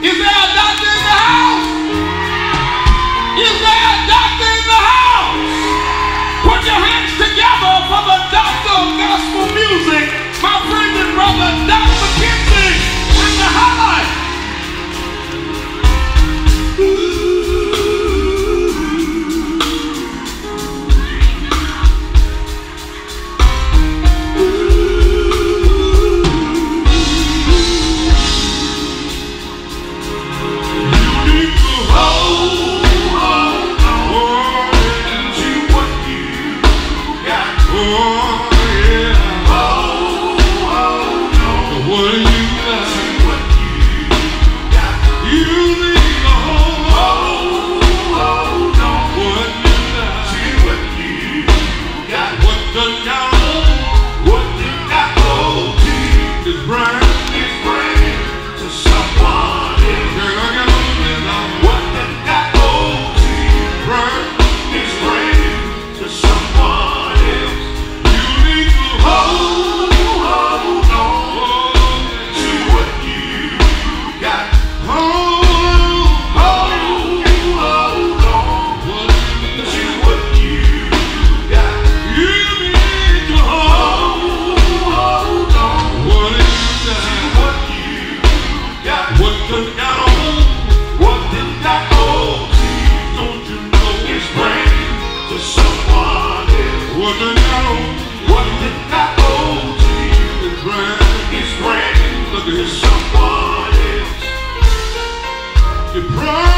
Is there a doctor in the house? Is there a doctor in the house? Put your hands together for the doctor of gospel music, my friend and brother, Dr. McKenzie, and the highlight. Someone else.